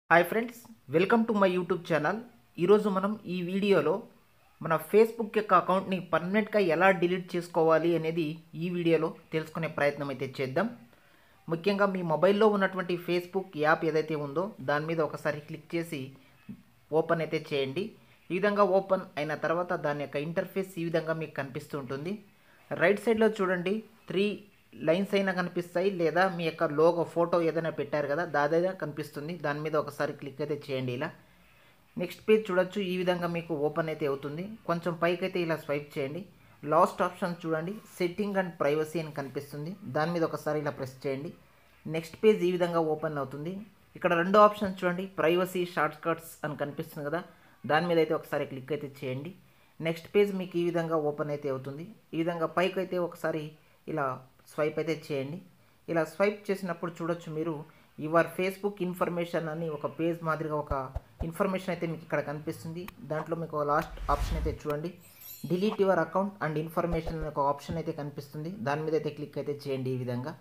Hi friends, welcome to my YouTube channel. ఈరోజు మనం ఈ వీడియోలో మన ఫేస్బుక్ యొక్క అకౌంట్ని పర్మనెంట్గా ఎలా డిలీట్ చేసుకోవాలి అనేది ఈ వీడియోలో తెలుసుకునే ప్రయత్నం అయితే చేద్దాం. ముఖ్యంగా మీ మొబైల్లో ఉన్నటువంటి ఫేస్బుక్ యాప్ ఏదైతే ఉందో దాని మీద ఒకసారి క్లిక్ చేసి ఓపెన్ అయితే చేయండి. ఈ విధంగా ఓపెన్ అయిన తర్వాత దాని యొక్క ఇంటర్ఫేస్ ఈ విధంగా మీకు కనిపిస్తూ ఉంటుంది. రైట్ సైడ్లో చూడండి, 3 లైన్స్ అయినా కనిపిస్తాయి, లేదా మీ యొక్క లోగో ఫోటో ఏదైనా పెట్టారు కదా దాదైనా కనిపిస్తుంది. దాని మీద ఒకసారి క్లిక్ అయితే చేయండి. ఇలా నెక్స్ట్ పేజ్ చూడొచ్చు, ఈ విధంగా మీకు ఓపెన్ అయితే అవుతుంది. కొంచెం పైకి అయితే ఇలా స్వైప్ చేయండి. లాస్ట్ ఆప్షన్ చూడండి, సెట్టింగ్ అండ్ ప్రైవసీ అని కనిపిస్తుంది. దాని మీద ఒకసారి ఇలా ప్రెస్ చేయండి. నెక్స్ట్ పేజ్ ఈ విధంగా ఓపెన్ అవుతుంది. ఇక్కడ 2 ఆప్షన్ చూడండి, ప్రైవసీ షార్ట్ కట్స్ అని కనిపిస్తుంది కదా, దాని మీద అయితే ఒకసారి క్లిక్ అయితే చేయండి. నెక్స్ట్ పేజ్ మీకు ఈ విధంగా ఓపెన్ అయితే అవుతుంది. ఈ విధంగా పైకి అయితే ఒకసారి ఇలా స్వైప్ అయితే చేయండి. ఇలా స్వైప్ చేసినప్పుడు చూడొచ్చు మీరు యువర్ ఫేస్బుక్ ఇన్ఫర్మేషన్ అని ఒక పేజ్ మాదిరిగా ఒక ఇన్ఫర్మేషన్ అయితే మీకు ఇక్కడ కనిపిస్తుంది. దాంట్లో మీకు లాస్ట్ ఆప్షన్ అయితే చూడండి, delete your account and information అనే ఒక ఆప్షన్ అయితే కనిపిస్తుంది. దాని మీద అయితే క్లిక్ అయితే చేయండి.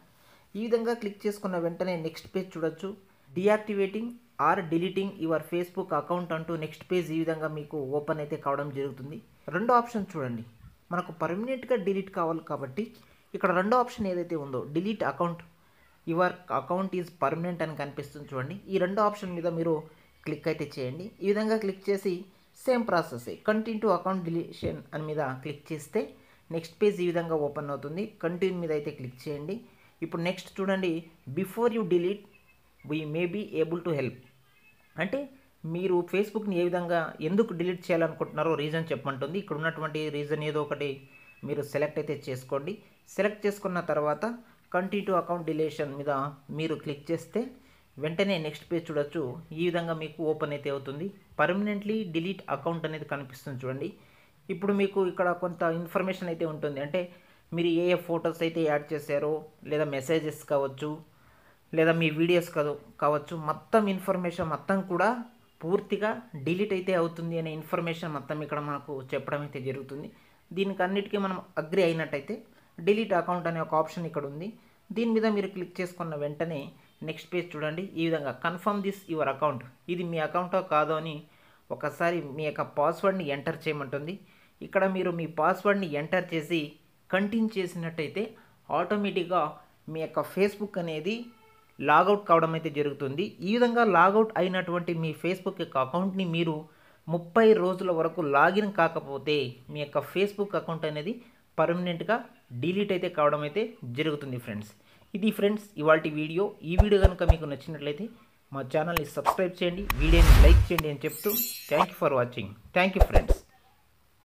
ఈ విధంగా క్లిక్ చేసుకున్న వెంటనే నెక్స్ట్ పేజ్ చూడొచ్చు, deactivating or deleting your Facebook account అంటూ నెక్స్ట్ పేజ్ ఈ విధంగా మీకు ఓపెన్ అయితే కావడం జరుగుతుంది. 2 ఆప్షన్ చూడండి, మనకు పర్మనెంట్గా డిలీట్ కావాలి కాబట్టి ఇక్కడ 2 ఆప్షన్ ఏదైతే ఉందో delete account, your account is permanent అని కనిపిస్తుంది చూడండి. ఈ 2 ఆప్షన్ మీద మీరు క్లిక్ అయితే చేయండి. ఈ విధంగా క్లిక్ చేసి same process continue to account deletion అని మీద క్లిక్ చేస్తే నెక్స్ట్ పేజ్ ఈ విధంగా ఓపెన్ అవుతుంది. కంటిన్యూ మీద అయితే క్లిక్ చేయండి. ఇప్పుడు నెక్స్ట్ చూడండి, before you delete we may be able to help. అంటే మీరు ఫేస్బుక్ని ఏ విధంగా ఎందుకు డిలీట్ చేయాలనుకుంటున్నారో రీజన్ చెప్పమంటుంది. ఇక్కడ ఉన్నటువంటి రీజన్ ఏదో ఒకటి మీరు సెలెక్ట్ అయితే చేసుకోండి. సెలెక్ట్ చేసుకున్న తర్వాత కంటిన్యూ టు అకౌంట్ డిలీషన్ మీద మీరు క్లిక్ చేస్తే వెంటనే నెక్స్ట్ పేజ్ చూడొచ్చు, ఈ విధంగా మీకు ఓపెన్ అయితే అవుతుంది. పర్మనెంట్లీ డిలీట్ అకౌంట్ అనేది కనిపిస్తుంది చూడండి. ఇప్పుడు మీకు ఇక్కడ కొంత ఇన్ఫర్మేషన్ అయితే ఉంటుంది. అంటే మీరు ఏ ఫొటోస్ అయితే యాడ్ చేశారో, లేదా మెసేజెస్ కావచ్చు, లేదా మీ వీడియోస్ కావచ్చు, మొత్తం ఇన్ఫర్మేషన్ మొత్తం కూడా పూర్తిగా డిలీట్ అయితే అవుతుంది అనే ఇన్ఫర్మేషన్ మొత్తం ఇక్కడ మనకు చెప్పడం అయితే జరుగుతుంది. దీనికి అన్నిటికీ మనం అగ్రి అయినట్టయితే డిలీట్ అకౌంట్ అనే ఒక ఆప్షన్ ఇక్కడ ఉంది. దీని మీద మీరు క్లిక్ చేసుకున్న వెంటనే నెక్స్ట్ పేజ్ చూడండి, ఈ విధంగా కన్ఫర్మ్ దిస్ యువర్ అకౌంట్, ఇది మీ అకౌంటో కాదో అని ఒకసారి మీ యొక్క పాస్వర్డ్ని ఎంటర్ చేయమంటుంది. ఇక్కడ మీరు మీ పాస్వర్డ్ని ఎంటర్ చేసి కంటిన్యూ చేసినట్టయితే ఆటోమేటిక్గా మీ యొక్క ఫేస్బుక్ అనేది లాగౌట్ కావడం అయితే జరుగుతుంది. ఈ విధంగా లాగౌట్ అయినటువంటి మీ ఫేస్బుక్ యొక్క అకౌంట్ని మీరు 30 రోజుల వరకు లాగిన్ కాకపోతే మీ యొక్క ఫేస్బుక్ అకౌంట్ అనేది పర్మనెంట్గా డిలీట్ అయితే కావడం అయితే జరుగుతుంది ఫ్రెండ్స్. ఇది ఫ్రెండ్స్ ఇవాల్టి వీడియో. ఈ వీడియో కనుక మీకు నచ్చినట్లయితే మా ఛానల్ని సబ్స్క్రైబ్ చేయండి, వీడియోని లైక్ చేయండి అని చెప్తూ thank you for watching. Thank you friends.